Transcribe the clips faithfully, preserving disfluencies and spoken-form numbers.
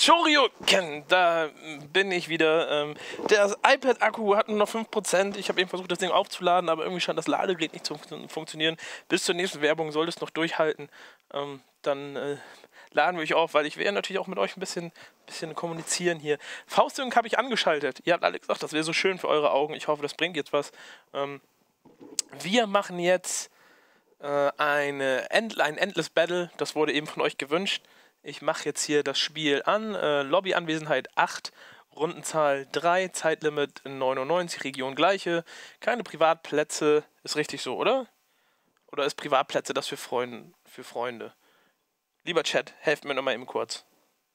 Shoryuken, da bin ich wieder. Ähm, der iPad-Akku hat nur noch fünf Prozent. Ich habe eben versucht, das Ding aufzuladen, aber irgendwie scheint das Ladegerät nicht zu fun funktionieren. Bis zur nächsten Werbung soll es noch durchhalten. Ähm, dann äh, laden wir euch auf, weil ich will ja natürlich auch mit euch ein bisschen, bisschen kommunizieren hier. Faustsync habe ich angeschaltet. Ihr habt alle gesagt, das wäre so schön für eure Augen. Ich hoffe, das bringt jetzt was. Ähm, wir machen jetzt äh, eine End ein Endless Battle. Das wurde eben von euch gewünscht. Ich mache jetzt hier das Spiel an. Äh, Lobbyanwesenheit acht, Rundenzahl drei, Zeitlimit neunundneunzig, Region gleiche. Keine Privatplätze. Ist richtig so, oder? Oder ist Privatplätze das für, Freund, für Freunde? Lieber Chat, helft mir nochmal eben kurz.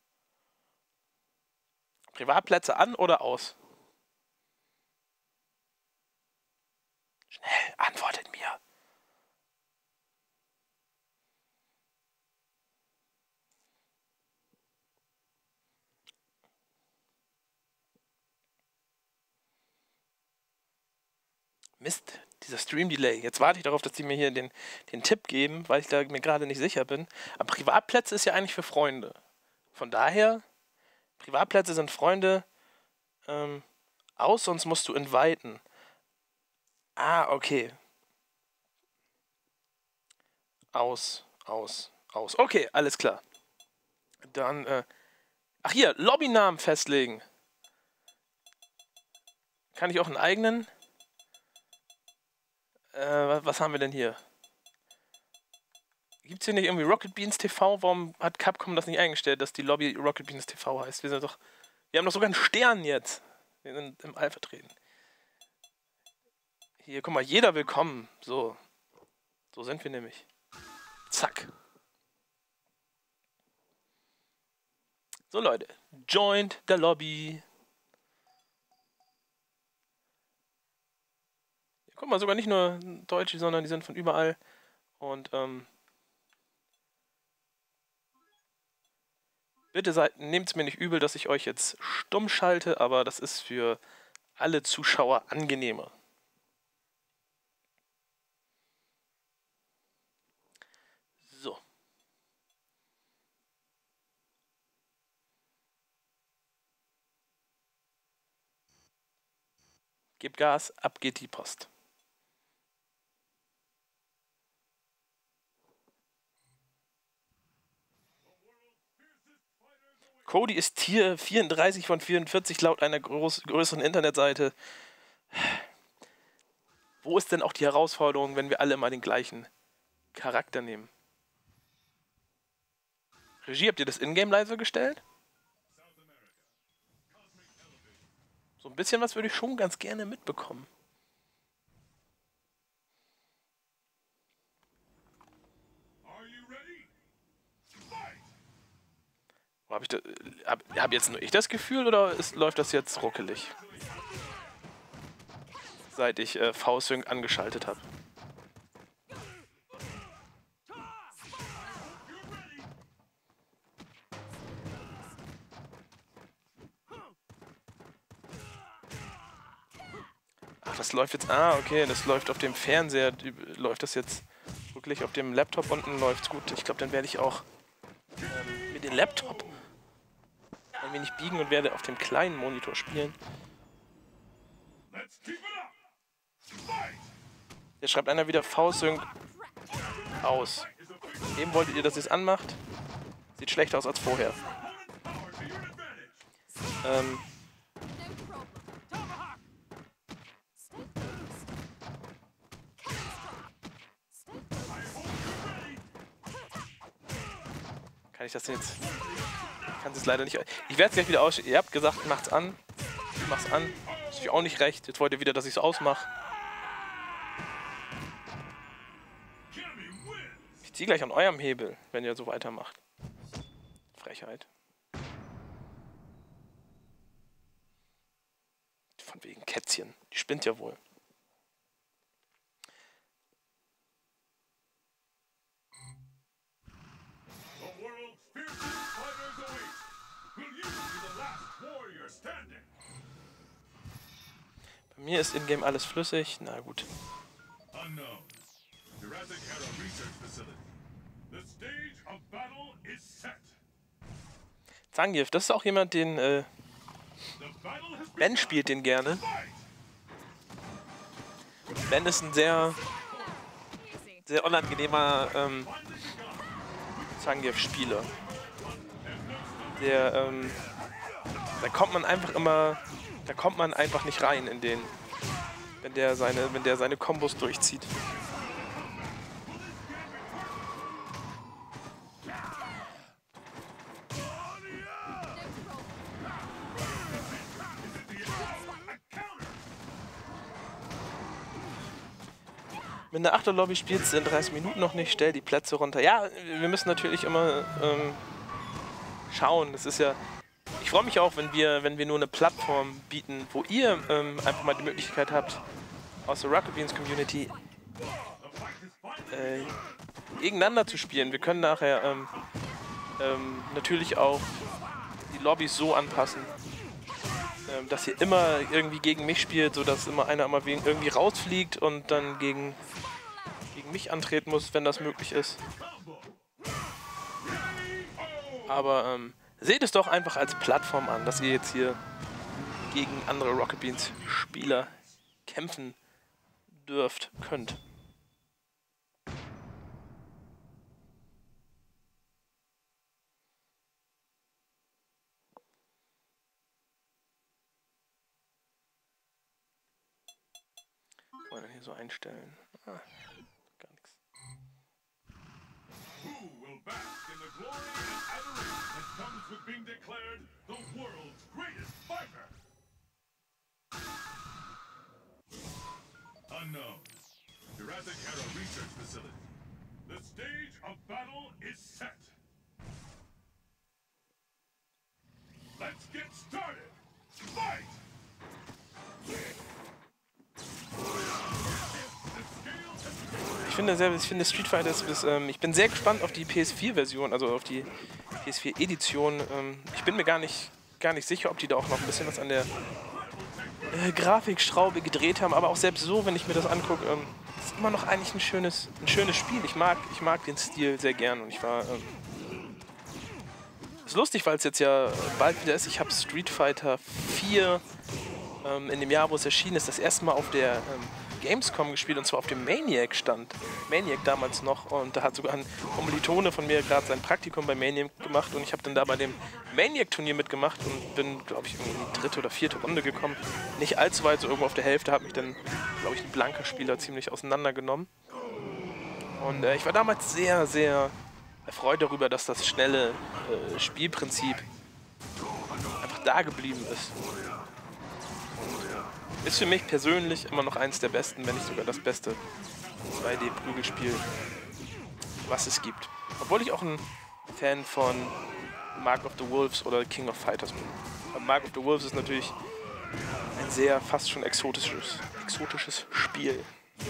Privatplätze an oder aus? Schnell, antwortet mir. Mist, dieser Stream-Delay. Jetzt warte ich darauf, dass die mir hier den, den Tipp geben, weil ich da mir gerade nicht sicher bin. Aber Privatplätze ist ja eigentlich für Freunde. Von daher, Privatplätze sind Freunde ähm, aus, sonst musst du inviten. Ah, okay. Aus, aus, aus. Okay, alles klar. Dann, äh, ach hier, Lobbynamen festlegen. Kann ich auch einen eigenen? Äh, was haben wir denn hier? Gibt es hier nicht irgendwie Rocket Beans T V? Warum hat Capcom das nicht eingestellt, dass die Lobby Rocket Beans T V heißt? Wir sind doch, wir haben doch sogar einen Stern jetzt. Wir sind im All vertreten. Hier, guck mal, jeder willkommen. So. So sind wir nämlich. Zack. So, Leute. Joined der Lobby. Ja, guck mal, sogar nicht nur Deutsche, sondern die sind von überall. Und, ähm... bitte nehmt es mir nicht übel, dass ich euch jetzt stumm schalte, aber das ist für alle Zuschauer angenehmer. So. Gebt Gas, ab geht die Post. Cody ist Tier vierunddreißig von vierundvierzig laut einer groß, größeren Internetseite. Wo ist denn auch die Herausforderung, wenn wir alle mal den gleichen Charakter nehmen? Regie, habt ihr das Ingame leise gestellt? So ein bisschen was würde ich schon ganz gerne mitbekommen. Habe ich da, hab, hab jetzt nur ich das Gefühl oder ist, läuft das jetzt ruckelig? Seit ich äh, V-Sync angeschaltet habe. Ach, das läuft jetzt... Ah, okay, das läuft auf dem Fernseher. Läuft das jetzt wirklich auf dem Laptop unten? Läuft's gut. Ich glaube, dann werde ich auch ähm, mit dem Laptop ein wenig biegen und werde auf dem kleinen Monitor spielen. Jetzt schreibt einer wieder V-Sync aus. Eben wolltet ihr, dass ihr es anmacht. Sieht schlechter aus als vorher. Ähm... Kann ich das denn jetzt... Ich kann es leider nicht... Ich werde es gleich wieder aus... Ihr habt gesagt, macht's an. Ich mach's an. Ist euch auch nicht recht. Jetzt wollt ihr wieder, dass ich es ausmache. Ich ziehe gleich an eurem Hebel, wenn ihr so weitermacht. Frechheit. Von wegen Kätzchen. Die spinnt ja wohl. Bei mir ist in-game alles flüssig. Na gut. Zangief, das ist auch jemand, den äh, Ben spielt den gerne. Ben ist ein sehr, sehr unangenehmer ähm, Zangief-Spieler. Der, ähm, da kommt man einfach immer, da kommt man einfach nicht rein in den, wenn der seine, wenn der seine Kombos durchzieht. Wenn der Achterlobby spielst, in dreißig Minuten noch nicht, stell die Plätze runter. Ja, wir müssen natürlich immer ähm, schauen. Das ist ja. Ich freue mich auch, wenn wir, wenn wir nur eine Plattform bieten, wo ihr ähm, einfach mal die Möglichkeit habt, aus der Rocket Beans Community äh, gegeneinander zu spielen. Wir können nachher ähm, ähm, natürlich auch die Lobbys so anpassen, ähm, dass ihr immer irgendwie gegen mich spielt, sodass immer einer immer irgendwie rausfliegt und dann gegen, gegen mich antreten muss, wenn das möglich ist. Aber ähm, seht es doch einfach als Plattform an, dass ihr jetzt hier gegen andere Rocket Beans Spieler kämpfen dürft, könnt. Wollen wir hier so einstellen? Ah, gar nichts. Unknown. Jurassic Era Research Facility. The stage of battle is set. Let's get started. Fight! Ich finde, sehr, ich finde Street Fighter ist, ist ähm, ich bin sehr gespannt auf die P S vier Version, also auf die P S vier Edition. Ähm, ich bin mir gar nicht, gar nicht sicher, ob die da auch noch ein bisschen was an der äh, Grafikschraube gedreht haben, aber auch selbst so, wenn ich mir das angucke, ähm, ist immer noch eigentlich ein schönes, ein schönes Spiel. Ich mag, ich mag den Stil sehr gern und ich war. Ähm, ist lustig, weil es jetzt ja bald wieder ist. Ich habe Street Fighter vier ähm, in dem Jahr, wo es erschienen ist, das erste Mal auf der ähm, Gamescom gespielt, und zwar auf dem Maniac stand. Maniac damals noch, und da hat sogar ein Kommilitone von mir gerade sein Praktikum bei Maniac gemacht und ich habe dann da bei dem Maniac-Turnier mitgemacht und bin, glaube ich, irgendwie in die dritte oder vierte Runde gekommen. Nicht allzu weit, so irgendwo auf der Hälfte, hat mich dann, glaube ich, ein blanker Spieler ziemlich auseinandergenommen. Und äh, ich war damals sehr, sehr erfreut darüber, dass das schnelle äh, Spielprinzip einfach da geblieben ist. Ist für mich persönlich immer noch eins der besten, wenn nicht sogar das beste zwei D-Prügelspiel, was es gibt. Obwohl ich auch ein Fan von Mark of the Wolves oder King of Fighters bin. Aber Mark of the Wolves ist natürlich ein sehr, fast schon exotisches, exotisches Spiel.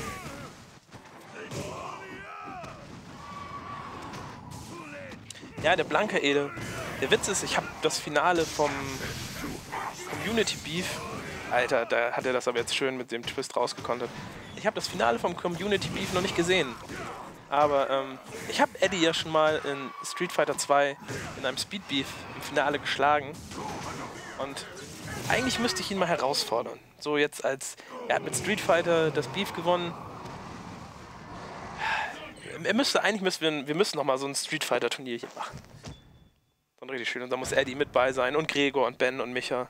Ja, der Blanka Ede. Der Witz ist, ich habe das Finale vom Community Beef. Alter, da hat er das aber jetzt schön mit dem Twist rausgekontert. Ich habe das Finale vom Community Beef noch nicht gesehen. Aber ähm, ich habe Eddie ja schon mal in Street Fighter zwei in einem Speed Beef im Finale geschlagen. Und eigentlich müsste ich ihn mal herausfordern. So jetzt als, er hat mit Street Fighter das Beef gewonnen. Er müsste, eigentlich müssen wir, wir müssen noch mal so ein Street Fighter Turnier hier machen. Dann richtig schön. Und da muss Eddie mit bei sein und Gregor und Ben und Micha.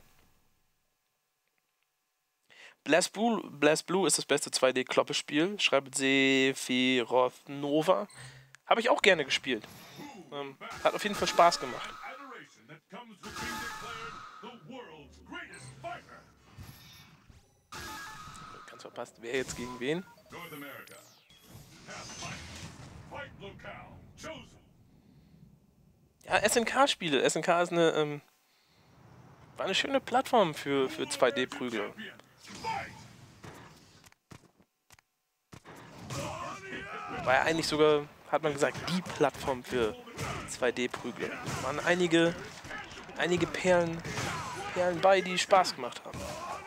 BlazBlue, BlazBlue ist das beste zwei D-Kloppe-Spiel, schreibt Sephiroth Nova. Habe ich auch gerne gespielt. Ähm, hat auf jeden Fall Spaß gemacht. Ganz verpasst, wer jetzt gegen wen? Ja, S N K-Spiele. S N K ist eine, ähm, war eine schöne Plattform für, für zwei D-Prügel. War ja eigentlich sogar, hat man gesagt, die Plattform für zwei D-Prügel. Da waren einige, einige Perlen, Perlen bei, die Spaß gemacht haben.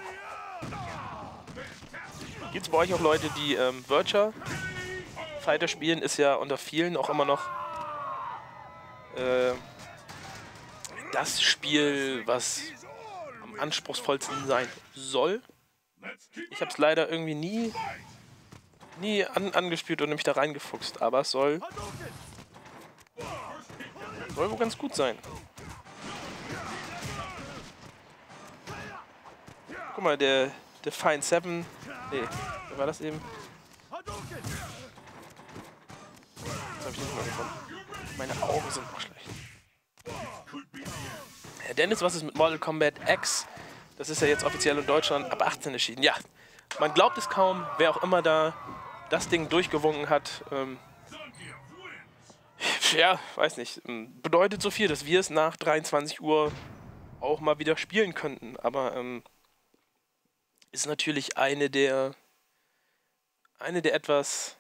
Gibt es bei euch auch Leute, die ähm, Virtua Fighter spielen? Ist ja unter vielen auch immer noch äh, das Spiel, was am anspruchsvollsten sein soll. Ich habe es leider irgendwie nie, nie an, angespielt und mich da reingefuchst, aber es soll, soll wohl ganz gut sein. Guck mal, der, der Fine Seven, nee, wer war das eben? Das habe ich nicht mehr gefunden. Meine Augen sind noch schlecht. Herr Dennis, was ist mit Mortal Kombat X? Das ist ja jetzt offiziell in Deutschland ab achtzehn erschienen. Ja, man glaubt es kaum, wer auch immer da das Ding durchgewunken hat. Ähm, ja, weiß nicht. Bedeutet so viel, dass wir es nach dreiundzwanzig Uhr auch mal wieder spielen könnten. Aber ähm, ist natürlich eine der, eine der etwas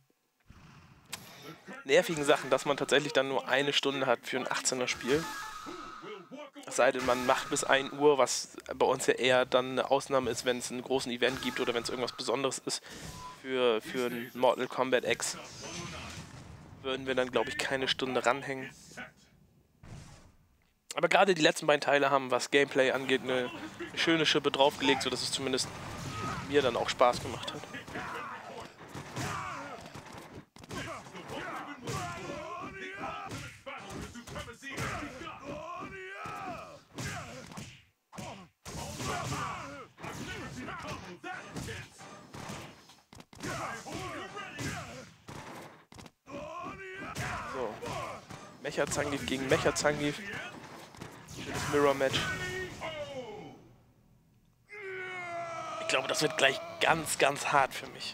nervigen Sachen, dass man tatsächlich dann nur eine Stunde hat für ein achtzehner Spiel. Es sei denn, man macht bis ein Uhr, was bei uns ja eher dann eine Ausnahme ist, wenn es einen großen Event gibt oder wenn es irgendwas Besonderes ist für, für ein Mortal Kombat X. Würden wir dann, glaube ich, keine Stunde ranhängen. Aber gerade die letzten beiden Teile haben, was Gameplay angeht, eine schöne Schippe draufgelegt, sodass es zumindest mir dann auch Spaß gemacht hat. So. Mecha Zangief gegen Mecha Zangief. Schönes Mirror-Match. Ich glaube, das wird gleich ganz, ganz hart für mich.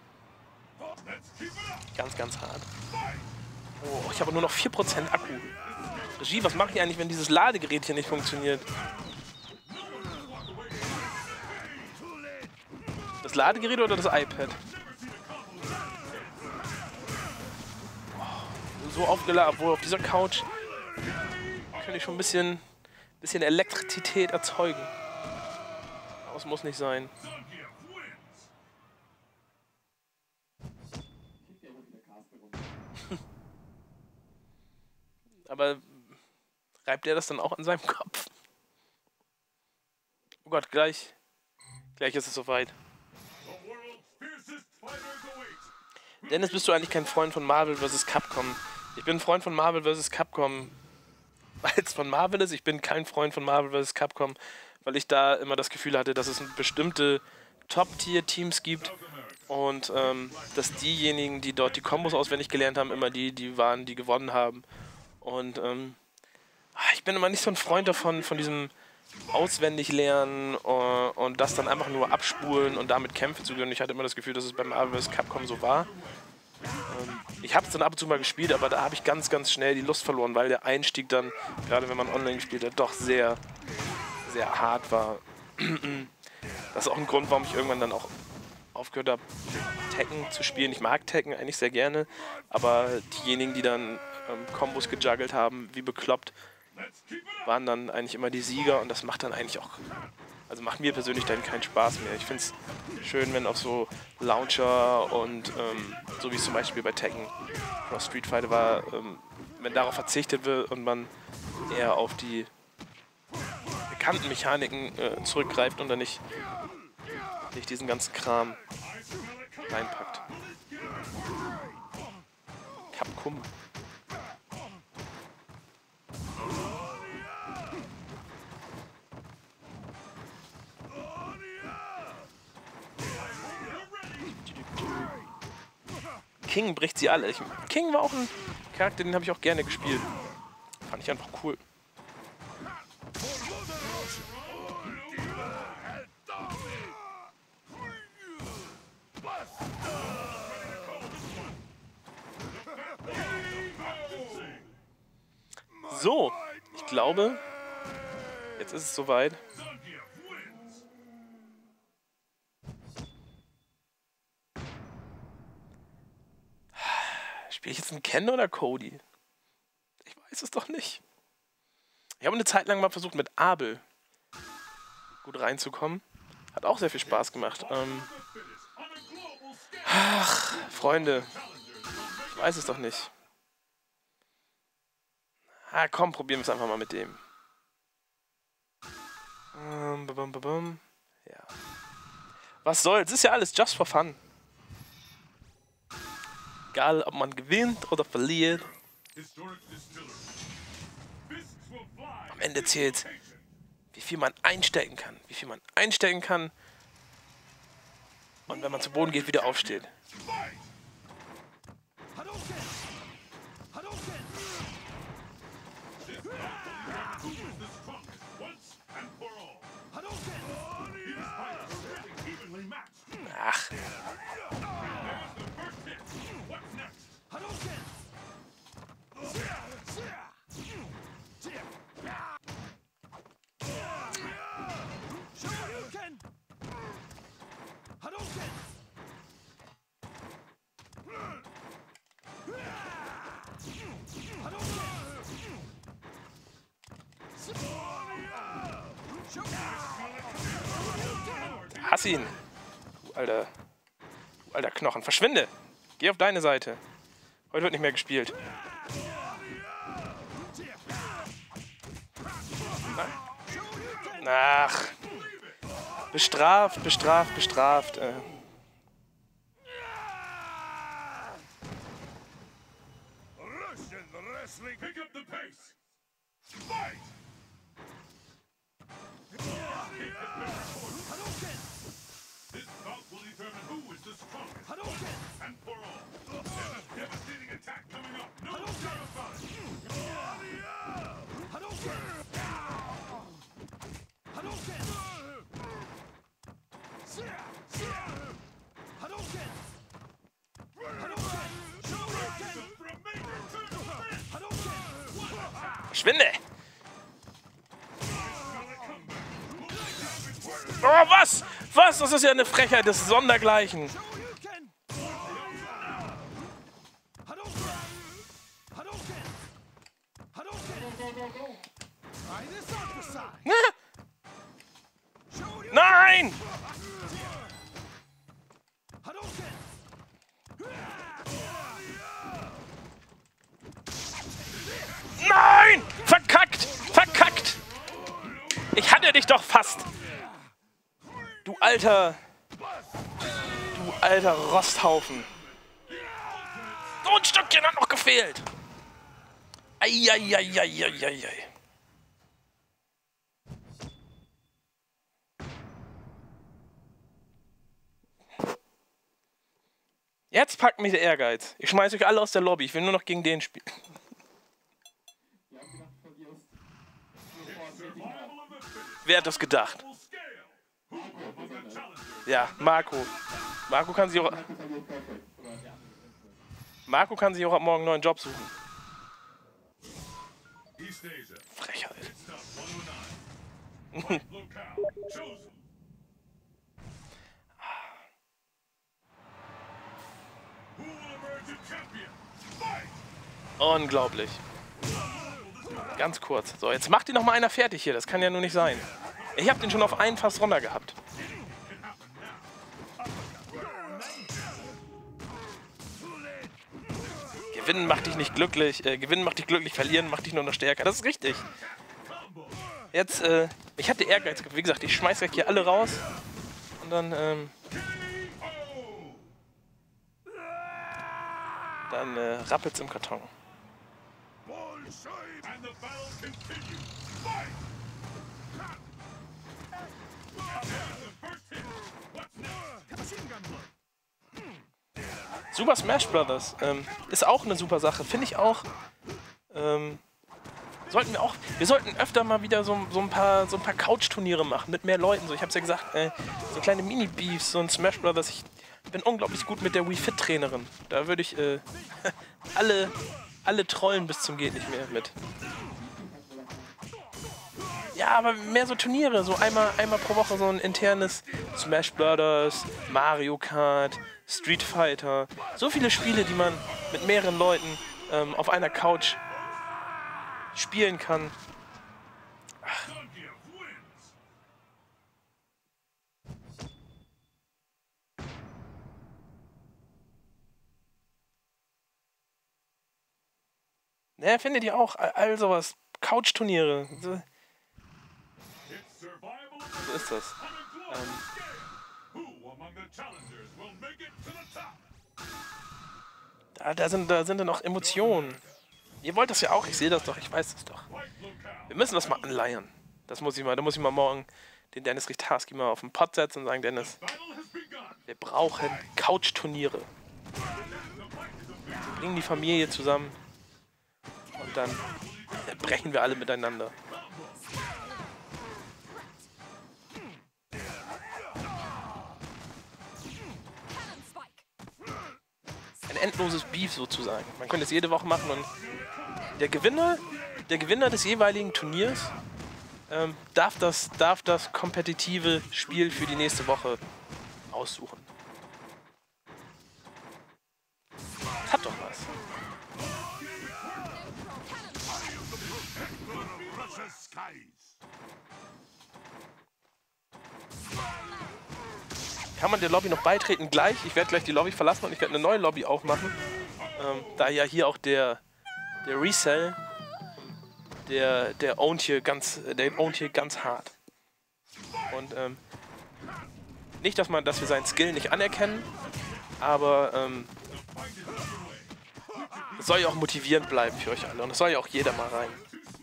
Ganz, ganz hart. Oh, ich habe nur noch vier Prozent Akku. Regie, was mache ich eigentlich, wenn dieses Ladegerät hier nicht funktioniert? Das Ladegerät oder das iPad? Oh, so aufgeladen, obwohl auf dieser Couch kann ich schon ein bisschen, bisschen Elektrizität erzeugen. Aber es muss nicht sein. Aber reibt er das dann auch an seinem Kopf? Oh Gott, gleich. Gleich ist es soweit. Dennis, bist du eigentlich kein Freund von Marvel versus. Capcom? Ich bin ein Freund von Marvel versus. Capcom, weil es von Marvel ist. Ich bin kein Freund von Marvel versus. Capcom, weil ich da immer das Gefühl hatte, dass es bestimmte Top-Tier-Teams gibt und ähm, dass diejenigen, die dort die Kombos auswendig gelernt haben, immer die, die waren, die gewonnen haben. Und ähm, ich bin immer nicht so ein Freund davon, von diesem auswendig lernen uh, und das dann einfach nur abspulen und damit Kämpfe zu gewinnen. Ich hatte immer das Gefühl, dass es beim Marvel versus. Capcom so war. Ähm, ich habe es dann ab und zu mal gespielt, aber da habe ich ganz, ganz schnell die Lust verloren, weil der Einstieg dann, gerade wenn man online gespielt hat, doch sehr, sehr hart war. Das ist auch ein Grund, warum ich irgendwann dann auch aufgehört habe, Tekken zu spielen. Ich mag Tekken eigentlich sehr gerne, aber diejenigen, die dann ähm, Kombos gejuggelt haben, wie bekloppt, waren dann eigentlich immer die Sieger und das macht dann eigentlich auch, also macht mir persönlich dann keinen Spaß mehr. Ich finde es schön, wenn auf so Launcher und ähm, so wie es zum Beispiel bei Tekken oder Street Fighter war, ähm, wenn darauf verzichtet wird und man eher auf die bekannten Mechaniken äh, zurückgreift und dann nicht, nicht diesen ganzen Kram reinpackt. Capcom. King bricht sie alle. Ich, King war auch ein Charakter, den habe ich auch gerne gespielt. Fand ich einfach cool. So, ich glaube, jetzt ist es soweit. Spiele ich jetzt einen Ken oder Cody? Ich weiß es doch nicht. Ich habe eine Zeit lang mal versucht, mit Abel gut reinzukommen. Hat auch sehr viel Spaß gemacht. Ähm Ach, Freunde. Ich weiß es doch nicht. Ah, komm, probieren wir es einfach mal mit dem. bum, bum, bum, bum. Ja. Was soll's? Ist ja alles just for fun. Egal, ob man gewinnt oder verliert. Am Ende zählt, wie viel man einstecken kann. Wie viel man einstecken kann. Und wenn man zu Boden geht, wieder aufsteht. Ach. Hass ihn. Du alter, du alter Knochen. Verschwinde. Geh auf deine Seite. Heute wird nicht mehr gespielt. Ach. Bestraft, bestraft, bestraft. Äh. Verschwinde! Oh, was? Was? Das ist ja eine Frechheit des Sondergleichen. Nein! Nein! Verkackt! Verkackt! Ich hatte dich doch fast! Du alter... Du alter Rosthaufen. So ein Stückchen hat noch gefehlt. Eieieiei. Jetzt packt mich der Ehrgeiz. Ich schmeiß euch alle aus der Lobby. Ich will nur noch gegen den spielen. Wer hat das gedacht? Ja, Marco. Marco kann sich auch... Marco kann sich auch ab morgen einen neuen Job suchen. Frechheit. Unglaublich. Ganz kurz. So, jetzt macht ihn noch mal einer fertig hier. Das kann ja nur nicht sein. Ich habe den schon auf einen Fass runter gehabt. Gewinnen macht dich nicht glücklich. Äh, gewinnen macht dich glücklich. Verlieren macht dich nur noch stärker. Das ist richtig. Jetzt, äh, ich hatte Ehrgeiz. Wie gesagt, ich schmeiß gleich hier alle raus. Und dann, ähm... Dann, äh, rappelt's im Karton. Super Smash Brothers ähm, ist auch eine super Sache, finde ich auch. Ähm, sollten wir auch, wir sollten öfter mal wieder so, so ein paar, so ein paar Couch-Turniere machen mit mehr Leuten. So, ich habe es ja gesagt, äh, so kleine Mini-Beefs, so ein Smash Brothers. Ich bin unglaublich gut mit der Wii Fit Trainerin. Da würde ich äh, alle, alle trollen bis zum geht nicht mehr mit. Ja, aber mehr so Turniere, so einmal, einmal pro Woche so ein internes Smash Brothers, Mario Kart, Street Fighter. So viele Spiele, die man mit mehreren Leuten ähm, auf einer Couch spielen kann. Ach. Ja, findet ihr auch all, all sowas. Couch-Turniere. So. So ist das. Ähm, Who among the challengers will make it to the top? da, da, sind, da sind dann noch Emotionen. Ihr wollt das ja auch, ich sehe das doch, ich weiß das doch. Wir müssen das mal anleiern. Das muss ich mal, da muss ich mal morgen den Dennis Richtarski mal auf den Pott setzen und sagen, Dennis, wir brauchen Couch-Turniere. Wir bringen die Familie zusammen und dann brechen wir alle miteinander. Ein endloses Beef sozusagen. Man könnte es jede Woche machen und der Gewinner, der Gewinner des jeweiligen Turniers ähm, darf, das, darf das kompetitive Spiel für die nächste Woche aussuchen. Das hat doch was. Kann man der Lobby noch beitreten? Gleich. Ich werde gleich die Lobby verlassen und ich werde eine neue Lobby aufmachen. Ähm, da ja hier auch der, der Resell, der, der ownt hier ganz, der ownt hier ganz hart. Und ähm, nicht, dass man, dass wir seinen Skill nicht anerkennen, aber ähm, es soll ja auch motivierend bleiben für euch alle und es soll ja auch jeder mal rein.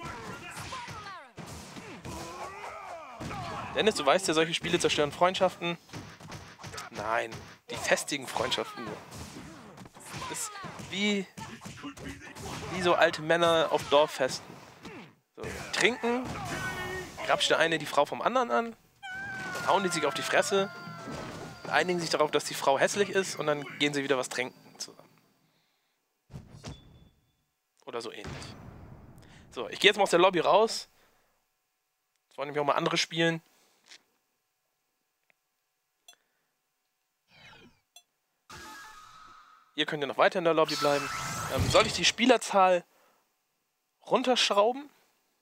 Dennis, du weißt ja, solche Spiele zerstören Freundschaften. Nein, die festigen Freundschaften nur. Das ist wie, wie so alte Männer auf Dorffesten. So, trinken, grapscht der eine die Frau vom anderen an, dann hauen die sich auf die Fresse, einigen sich darauf, dass die Frau hässlich ist und dann gehen sie wieder was trinken zusammen. Oder so ähnlich. So, ich gehe jetzt mal aus der Lobby raus. Jetzt wollen nämlich auch mal andere spielen. Ihr könnt ja noch weiter in der Lobby bleiben. Ähm, soll ich die Spielerzahl runterschrauben?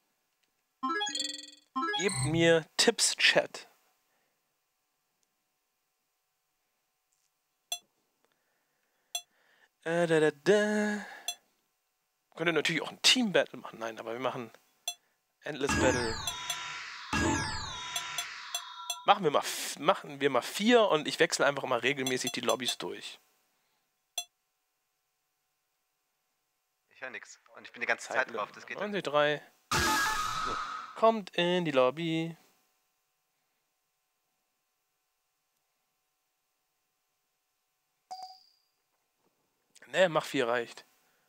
Gebt mir Tipps, Chat. Äh, da, da, da. Könnt ihr natürlich auch ein Team-Battle machen. Nein, aber wir machen Endless Battle. Machen wir mal, machen wir mal vier und ich wechsle einfach mal regelmäßig die Lobbys durch. Ich höre nichts. Und ich bin die ganze Zeit drauf. Das geht Und nicht. die drei. So. Kommt in die Lobby. Ne, mach vier reicht.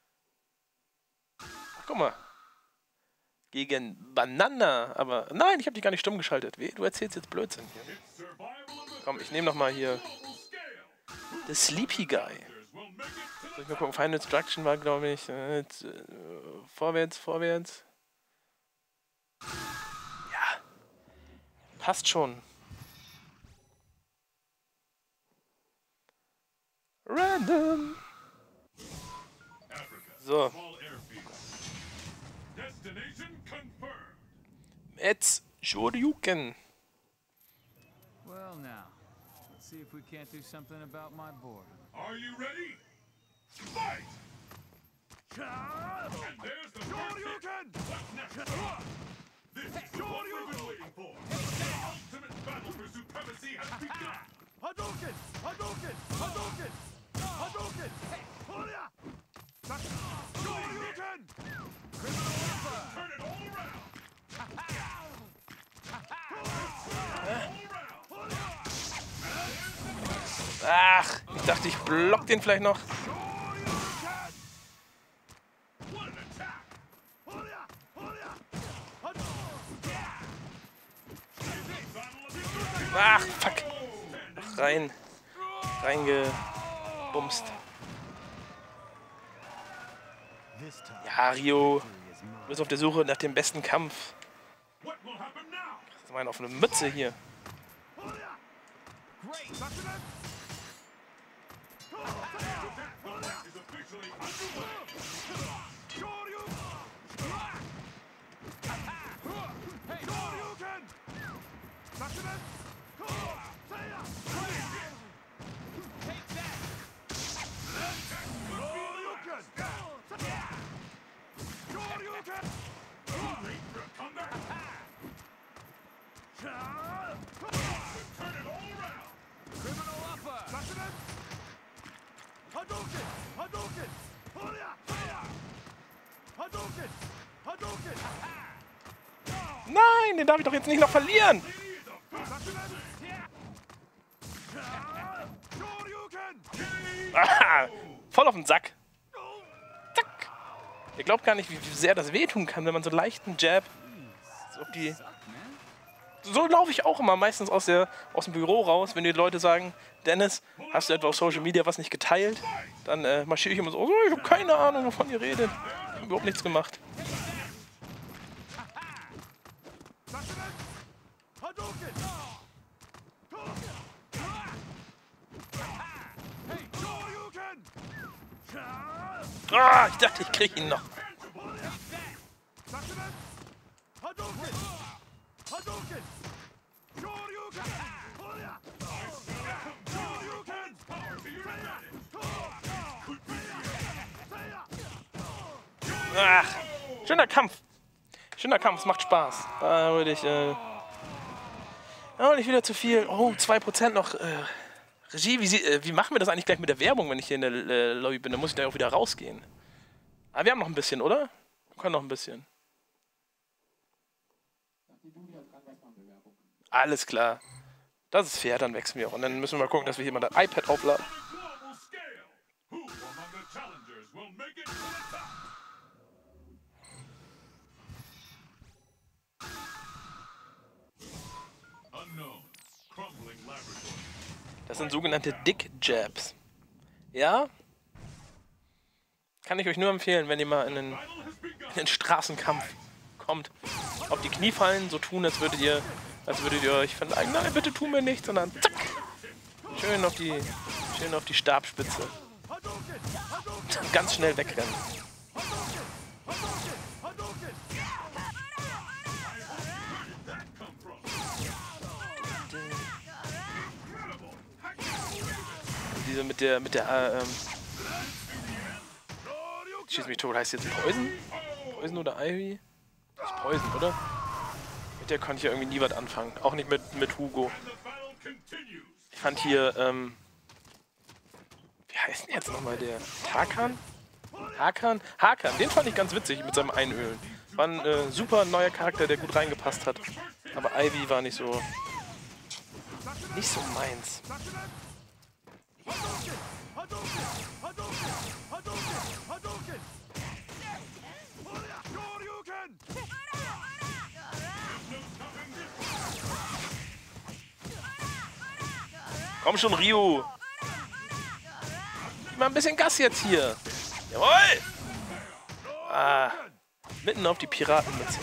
Ach, guck mal. Gegen Banana. Aber nein, ich habe dich gar nicht stumm geschaltet. Weh, du erzählst jetzt Blödsinn hier. Komm, ich nehme noch mal hier The Sleepy Guy. Soll ich mal gucken? Final Destruction war, glaube ich. Äh, jetzt, äh, vorwärts, vorwärts. Ja. Passt schon. Random. So. Jetzt Shoryuken. Well now, let's see if we can't do something about my board. Are you ready? Fight! And there's the Shoryuken! What's next? This is what we've been waiting for. The ultimate battle for supremacy has begun. Hadouken! Hadouken! Hadouken! Hadouken! Horia! Shoryuken! Turn it all around. Ach, ich dachte, ich block den vielleicht noch. Ach, fuck. Rein. Reingebumst. Ja, Rio. Du bist auf der Suche nach dem besten Kampf. What will happen now? Das ist meine offene Mütze hier. Is officially underway. Hadouken! Horia! Hadouken! Hadouken! Nein, den darf ich doch jetzt nicht noch verlieren. Aha, voll auf den Sack. Zack. Ihr glaubt gar nicht, wie sehr das wehtun kann, wenn man so einen leichten Jab so auf die... So laufe ich auch immer meistens aus, der, aus dem Büro raus, wenn die Leute sagen, Dennis, hast du etwa auf Social Media was nicht geteilt? Dann äh, marschiere ich immer so, oh, ich habe keine Ahnung, wovon ihr redet. Ich habe überhaupt nichts gemacht. Ah, ich dachte, ich kriege ihn noch. Ach, schöner Kampf. Schöner Kampf, es macht Spaß. Da würde ich, äh... Oh, nicht wieder zu viel. Oh, zwei Prozent noch. Äh, Regie, wie, sie, äh, wie machen wir das eigentlich gleich mit der Werbung, wenn ich hier in der äh, Lobby bin? Dann muss ich da auch wieder rausgehen. Aber wir haben noch ein bisschen, oder? Wir können noch ein bisschen. Alles klar. Das ist fair, dann wechseln wir auch. Und dann müssen wir mal gucken, dass wir hier mal das iPad aufladen. Das sind sogenannte Dick Jabs. Ja? Kann ich euch nur empfehlen, wenn ihr mal in den, in den Straßenkampf kommt. Auf die Knie fallen, so tun, als würdet ihr, als würdet ihr euch verleihen. Nein, bitte tu mir nichts, sondern zack! Schön auf die, schön auf die Stabspitze. Ganz schnell wegrennen. Diese mit der, mit der, äh, ähm, schieß mich tot, heißt jetzt Poison? Poison oder Ivy? Das ist Poison, oder? Mit der konnte ich ja irgendwie nie was anfangen. Auch nicht mit, mit Hugo. Ich fand hier, ähm, wie heißt denn jetzt nochmal der? Hakan? Hakan? Hakan, den fand ich ganz witzig mit seinem Einölen. War ein äh, super neuer Charakter, der gut reingepasst hat. Aber Ivy war nicht so, nicht so meins. Komm schon, Ryu! Gib mal ein bisschen Gas jetzt hier! Jawohl! Ah, mitten auf die Piratenmütze.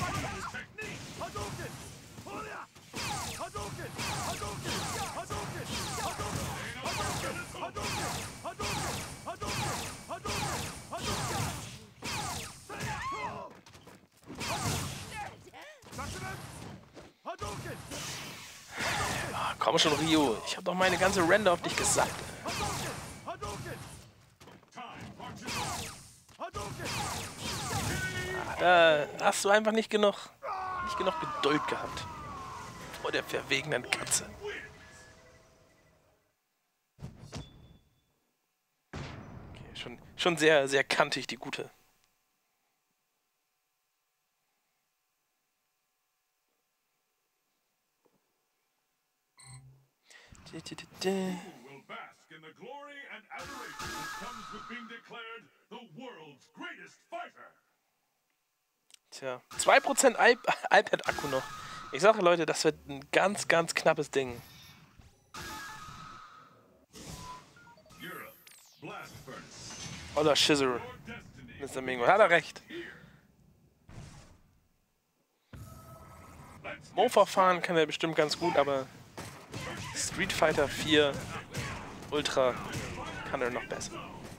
Ah, komm schon, Ryu. Ich hab doch meine ganze Render auf dich gesagt. Ah, da hast du einfach nicht genug, nicht genug Geduld gehabt. Vor der verwegenen Katze. Okay, schon, schon sehr, sehr kantig, die Gute. will bask in the glory and adoration that comes with being declared the world's greatest fighter. Tja, zwei Prozent iPad-Akku noch. Ich sage, Leute, das wird ein ganz, ganz knappes Ding. Oder Shizuru. Mister Mingo. Hat er recht. Mofa fahren kann er bestimmt ganz gut, aber Street Fighter vier Ultra kann er noch besser.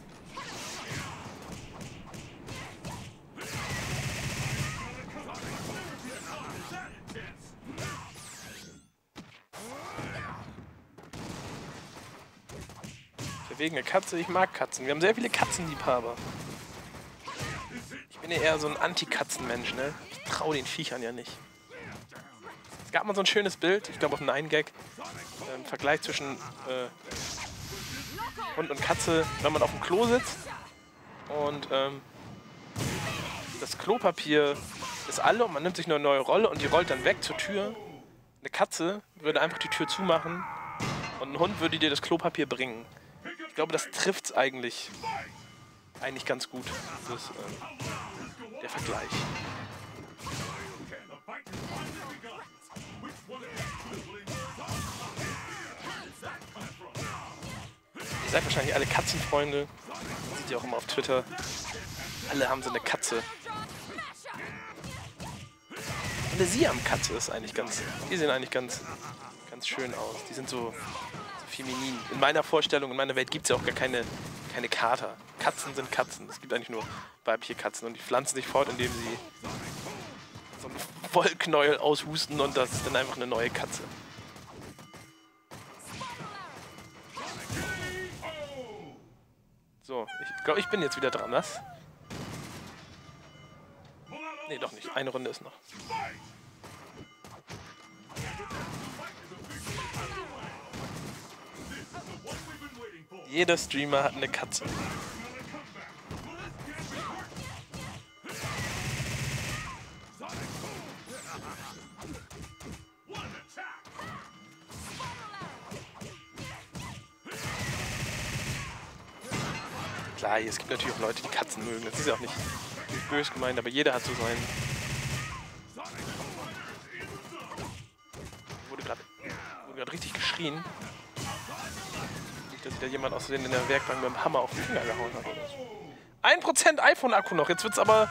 Verwegene Katze, ich mag Katzen. Wir haben sehr viele Katzenliebhaber. Ich bin ja eher so ein Anti-Katzen-Mensch, ne? Ich traue den Viechern ja nicht. Es gab mal so ein schönes Bild, ich glaube auf Nine Gag, im Vergleich zwischen äh, Hund und Katze, wenn man auf dem Klo sitzt und ähm, das Klopapier ist alle und man nimmt sich nur eine neue Rolle und die rollt dann weg zur Tür. Eine Katze würde einfach die Tür zumachen und ein Hund würde dir das Klopapier bringen. Ich glaube, das trifft es eigentlich, eigentlich ganz gut, das, äh, der Vergleich. Ihr seid wahrscheinlich alle Katzenfreunde. Das seht ihr auch immer auf Twitter. Alle haben so eine Katze. Eine Siam-Katze ist eigentlich ganz... Die sehen eigentlich ganz, ganz schön aus. Die sind so, so feminin. In meiner Vorstellung, in meiner Welt gibt es ja auch gar keine, keine Kater. Katzen sind Katzen. Es gibt eigentlich nur weibliche Katzen. Und die pflanzen sich fort, indem sie so einen Wollknäuel aushusten und das ist dann einfach eine neue Katze. So, ich glaube, ich bin jetzt wieder dran, was? Nee, doch nicht. Eine Runde ist noch. Jeder Streamer hat eine Katze. Klar, es gibt natürlich auch Leute, die Katzen mögen. Das ist ja auch nicht böse gemeint, aber jeder hat so seinen... Wurde gerade wurde gerade richtig geschrien. Nicht, dass sich da jemand aus Versehen in der Werkbank mit dem Hammer auf den Finger gehauen hat oder so. ein Prozent iPhone-Akku noch, jetzt wird's aber...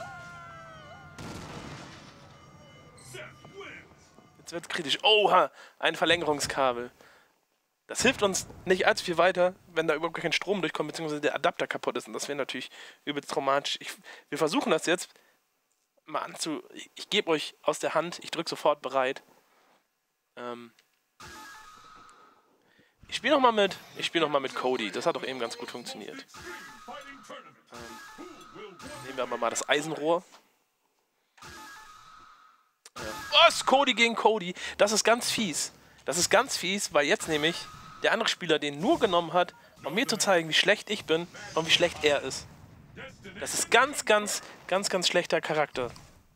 Jetzt wird's kritisch. Oha, ein Verlängerungskabel. Das hilft uns nicht allzu viel weiter, wenn da überhaupt kein Strom durchkommt, beziehungsweise der Adapter kaputt ist. Und das wäre natürlich übelst traumatisch. Ich, wir versuchen das jetzt mal anzu... Ich, ich gebe euch aus der Hand, ich drücke sofort bereit. Ähm ich spiele nochmal mit, ich spiele noch mal mit Cody. Das hat doch eben ganz gut funktioniert. Ähm nehmen wir aber mal das Eisenrohr. Ja. Was? Cody gegen Cody. Das ist ganz fies. Das ist ganz fies, weil jetzt nämlich der andere Spieler den nur genommen hat, um mir zu zeigen, wie schlecht ich bin und wie schlecht er ist. Das ist ganz, ganz, ganz, ganz schlechter Charakter.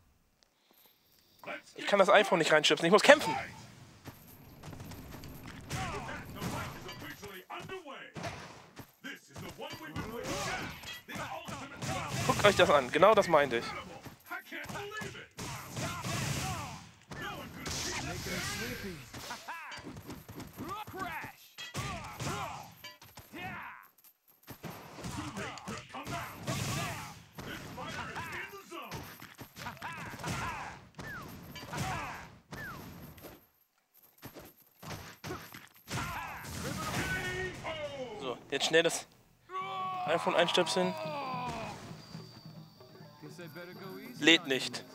Ich kann das iPhone nicht reinschubsen, ich muss kämpfen. Guckt euch das an, genau das meinte ich. So, jetzt schnell das iPhone einstöpseln. Lädt nicht.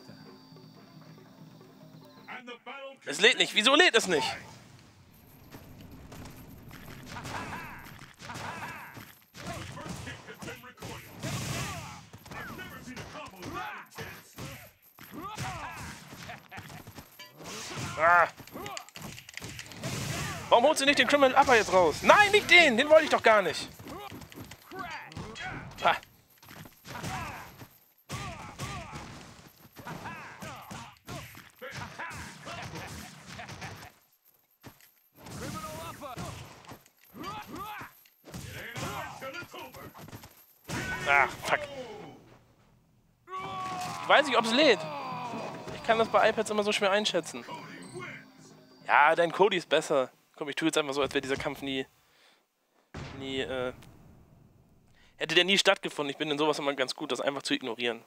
Es lädt nicht. Wieso lädt es nicht? Ah. Warum holst du nicht den Criminal Upper jetzt raus? Nein, nicht den! Den wollte ich doch gar nicht. Ha. Ah, fuck. Ich weiß nicht, ob es lädt. Ich kann das bei iPads immer so schwer einschätzen. Ja, dein Cody ist besser. Komm, ich tue jetzt einfach so, als wäre dieser Kampf nie... nie, äh... hätte der nie stattgefunden. Ich bin in sowas immer ganz gut, das einfach zu ignorieren.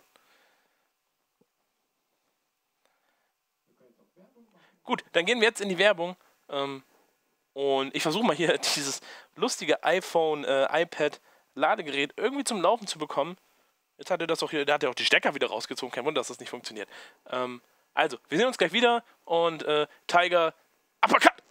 Gut, dann gehen wir jetzt in die Werbung. Ähm, und ich versuche mal hier dieses lustige iPhone, äh, iPad Ladegerät irgendwie zum Laufen zu bekommen. Jetzt hat er das auch hier, da hat er auch die Stecker wieder rausgezogen. Kein Wunder, dass das nicht funktioniert. Ähm, also, wir sehen uns gleich wieder und äh, Tiger, Uppercut!